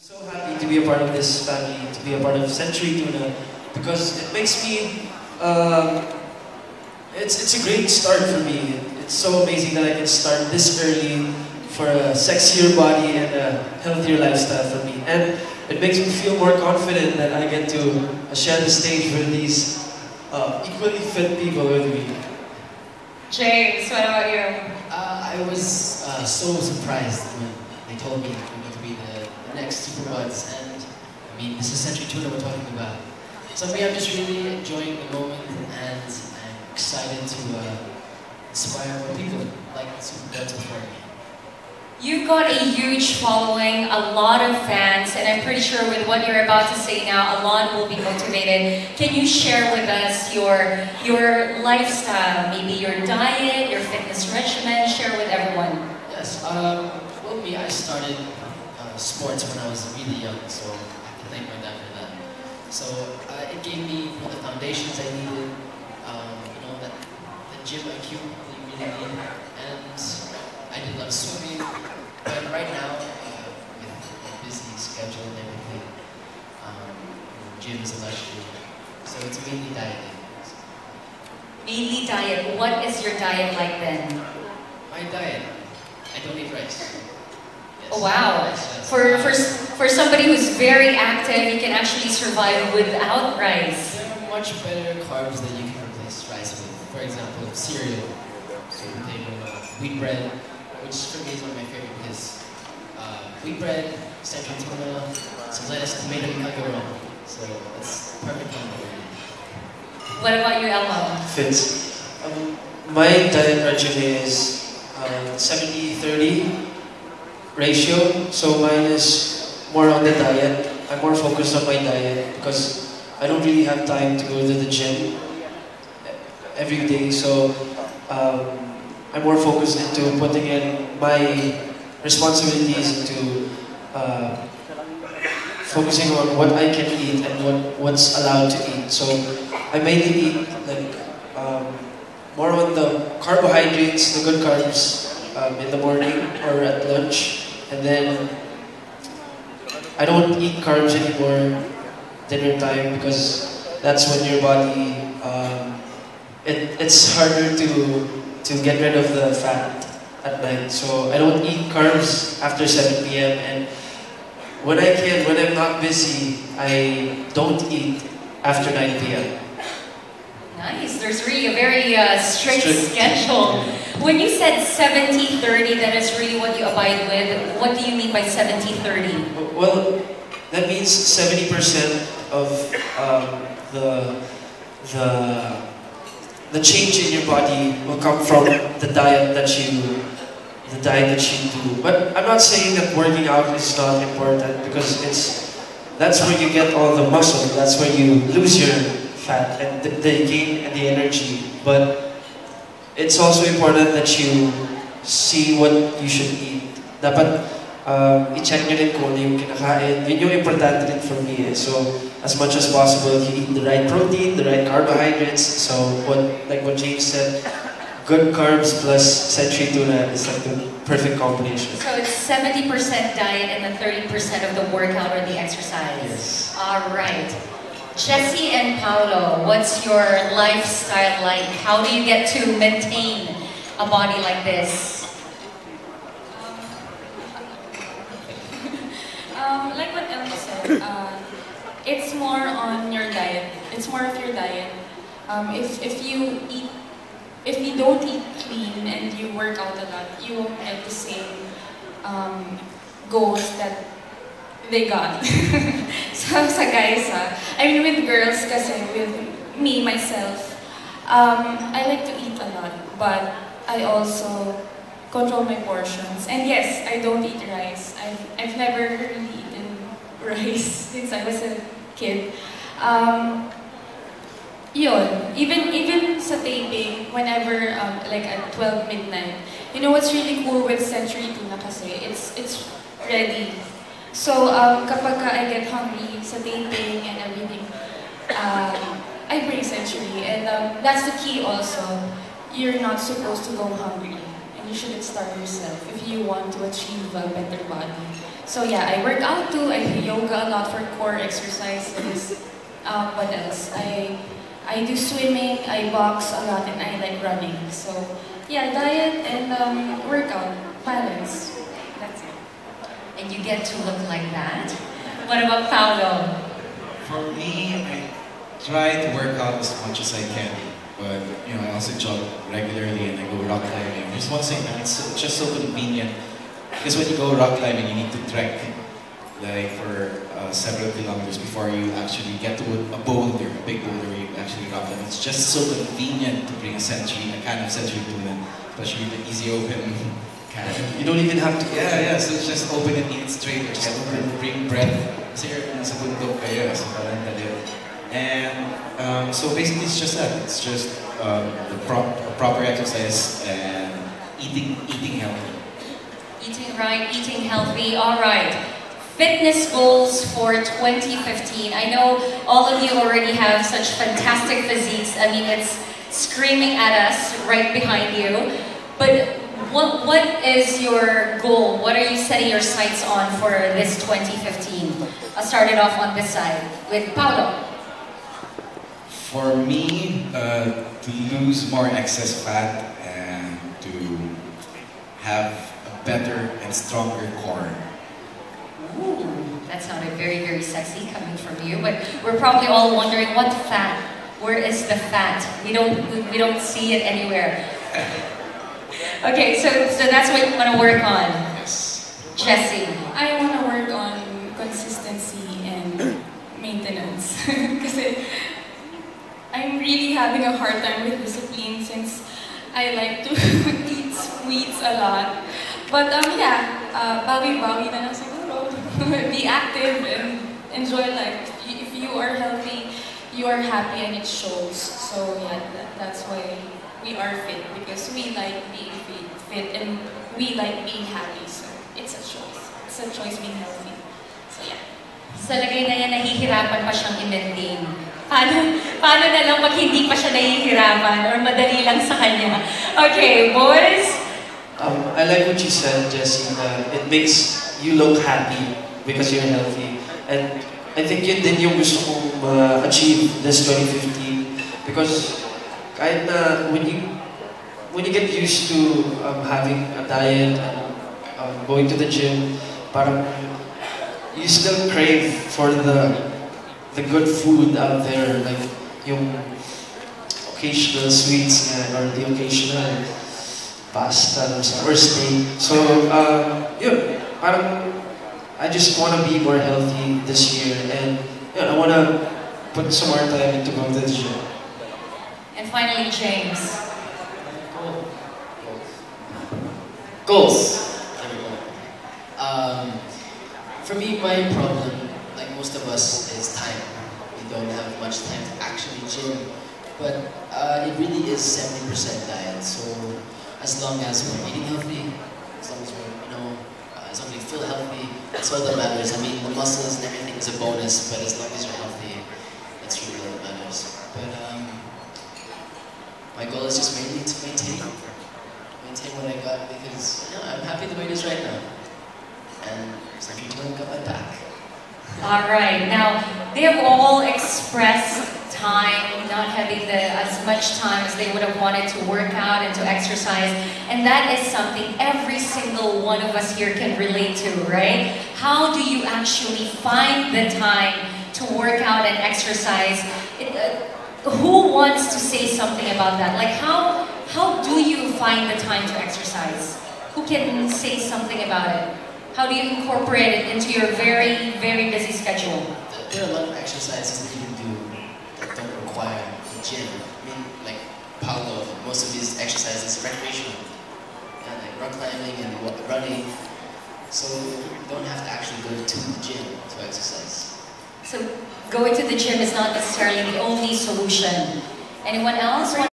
So happy to be a part of this family, to be a part of Century Tuna, because it makes me, it's a great start for me. It's so amazing that I can start this early for a sexier body and a healthier lifestyle for me. And it makes me feel more confident that I get to share the stage with these equally fit people with me. James, what about you? I was so surprised when they told me I'm going to be the next Superbuds, and I mean, this is Century Tuna we're talking about. So for me, I'm just really enjoying the moment, and I'm excited to inspire more people like Superbuds before me. You've got a huge following, a lot of fans, and I'm pretty sure with what you're about to say now, a lot will be motivated. Can you share with us your lifestyle, maybe your diet, your fitness regimen? Share with everyone. Yes, well, me, I started sports when I was really young, so I have to thank my dad for that. So it gave me the foundations I needed, that the gym IQ that you really need, and I did love swimming. But right now, with a busy schedule and everything, gym is a luxury. So it's mainly dieting. Mainly diet. What is your diet like then? My diet, I don't eat rice. Yes. Oh wow! Yes. For somebody who's very active, you can actually survive without rice. There are much better carbs that you can replace rice with. For example, cereal, sweet potato, wheat bread, which for me is one of my favorite because wheat bread, century tuna, some lettuce, tomato, you can't go wrong. So it's perfect combo. What about you, Elmo? Fits. My diet regimen is 70-30 ratio, so mine is more on the diet. I'm more focused on my diet because I don't really have time to go to the gym every day, so I'm more focused into putting in my responsibilities into focusing on what I can eat and what's allowed to eat. So I mainly eat like more on the carbohydrates, the good carbs in the morning or at lunch, and then I don't eat carbs anymore dinner time because that's when your body it's harder to get rid of the fat at night. So I don't eat carbs after 7 p.m. and when I can, when I'm not busy, I don't eat after 9 p.m. Nice. There's really a very strict schedule. When you said 70-30, that is really what you abide with. What do you mean by 70-30? Well, that means 70% of the change in your body will come from the diet that you do. But I'm not saying that working out is not important because that's where you get all the muscle. That's where you lose your fat and the gain and the energy. But it's also important that you see what you should eat. Dapat i-check nyo rin kung ano yung kinakain. Yun yung importante rin for me. So as much as possible, you eat the right protein, the right carbohydrates. So like what James said, good carbs plus Century Tuna is like the perfect combination. So it's 70% diet and then 30% of the workout or the exercise. Yes. All right. Jessie and Paolo, what's your lifestyle like? How do you get to maintain a body like this? Like what Elmo said, it's more on your diet. It's more of your diet. If you don't eat clean and you work out a lot, you won't get the same goals that they got. So sa guys, I mean with girls kasi with me, myself, I like to eat a lot, but I also control my portions. And yes, I don't eat rice. I've never really eaten rice since I was a kid. Even sa taping, whenever like at 12 midnight, you know what's really cool with Century Tuna kasi it's ready. So kapag I get hungry sa taping and everything, I bring Century, and that's the key also. You're not supposed to go hungry, and you shouldn't starve yourself if you want to achieve a better body. So yeah, I work out too. I lot for core exercises. What else? I do swimming, I box a lot, and I like running. So yeah, diet and workout, balance. That's it. And you get to look like that. What about Paolo? For me, I try to work out as much as I can, but I also jog regularly and I go rock climbing. Just one thing, it's just so convenient because when you go rock climbing, you need to trek like for several kilometers before you actually get to a boulder, a big boulder where you actually rock climb. It's just so convenient to bring a can of century tuna, especially the easy open can. You don't even have to. Yeah, so just open it, eat it straight, or just bring bread. Kasi nasa bundok kayo, so parang dali. And so basically it's just that. It's just the proper exercise and eating healthy. Eating right, eating healthy, all right. Fitness goals for 2015. I know all of you already have such fantastic physiques. I mean, it's screaming at us right behind you. But what is your goal? What are you setting your sights on for this 2015? I'll start it off on this side with Paolo. For me, to lose more excess fat and to have a better and stronger core. Ooh, that sounded very, very sexy coming from you. But we're probably all wondering, what fat? Where is the fat? We don't see it anywhere. Okay, so that's what you want to work on. Yes. Jessie. I want to work on consistency and maintenance. Because I'm really having a hard time with discipline since I like to eat sweets a lot. But bawi-bawi na lang siguro. Be active and enjoy life. If you are healthy, you are happy and it shows. So yeah, that's why we are fit, because we like being fit and we like being happy. So it's a choice. It's a choice being healthy. So yeah. Sa lagay na yan, nahihirapan pa siyang i-maintain. Paano na lang pag hindi pa siya nahihirapan or madali lang sa kanya? Okay, boys? I like what you said, Jessie, that it makes you look happy because you're healthy. And I think yun din yung gusto kong achieve this 2015. Because kahit na when you get used to having a diet and going to the gym, parang you still crave for the good food out there, like yung occasional sweets or the occasional pasta or steak. So I just want to be more healthy this year, and I want to put some more time into going to the gym. And finally, James. Goals. There we go. For me, my problem, like most of us, is time. We don't have much time to actually gym, but it really is 70% diet. So as long as we're eating healthy, as long as we're, as long as we feel healthy, that's all that matters. I mean, the muscles and everything is a bonus, but as long as you're healthy, that's really all that matters. But my goal is just mainly to maintain what I got, because I'm happy the way it is right now. And some people have got my back. All right, now they have all expressed time, not having as much time as they would have wanted to work out and to exercise, and that is something every single one of us here can relate to, right? How do you actually find the time to work out and exercise? Who wants to say something about that? Like how do you find the time to exercise? Who can say something about it? How do you incorporate it into your very, very busy schedule? There are a lot of exercises that you can do that don't require the gym. I mean, like Paolo, most of his exercises are recreational. Yeah, like rock climbing and running. So you don't have to actually go to the gym to exercise. So going to the gym is not necessarily the only solution. Anyone else?